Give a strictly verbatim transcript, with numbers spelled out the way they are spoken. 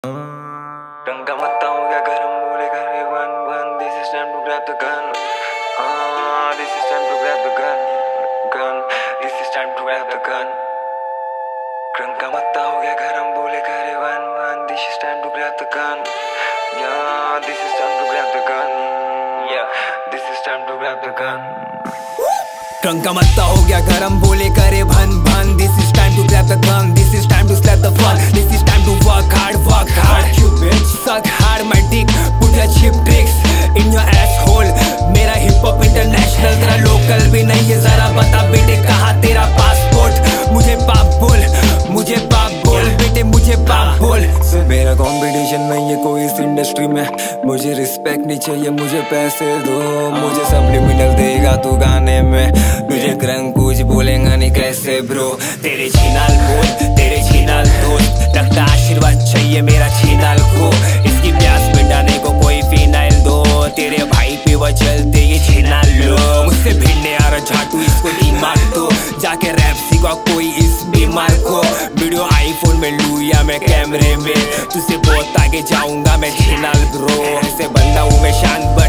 टंका मत्ता हो गया गरम, बोले घर में वन वन, this is time to grab the gun. Ah, this is time to grab the gun, gun. This is time to grab the gun. टंका मत्ता हो गया गरम, बोले घर में वन वन, this is time to grab the gun. Yeah, this is time to grab the gun. Yeah, this is time to grab the gun. टंका मत्ता हो गया गरम, बोले करे भन भन, this is time to grab the gun, this is time to slap the fun, this is time to work hard, work hard, you bitch, suck hard my dick, put your cheap tricks in your asshole. मेरा hip hop international, तेरा local भी नहीं है, जरा बता बेटे कहाँ तेरा passport. मुझे बाप बोल, मुझे बाप बोल, बेटे मुझे बाप बोल. मेरा कंपटीशन नहीं है कोई इस इंडस्ट्री में, मुझे रिस्पेक्ट नहीं चाहिए, मुझे पैसे दो, मुझे सब्लिमिनल देगा तू गाने में, मुझे क्रंग कुछ बोलेगा नहीं कैसे ब्रो. तेरे छीनाल बोल, तेरे छीनाल दोस्त, लगता आशीर्वाद चाहिए मेरा छीनाल को, इसकी प्यास मिटाने को कोई फिनाइल दो, तेरे भाई पे वो चलते ये छीनाल लो. मुझसे भिड़ने आ रहा झाटू, इसको दिमाग दो, जाके रैप सीखा कोई इस बीमार को. वीडियो आईफोन में लूं या मैं कैमरे में, तुझसे बहुत आगे जाऊंगा मैं छीनाल ब्रो. ऐसे बंदा हूँ मैं शांत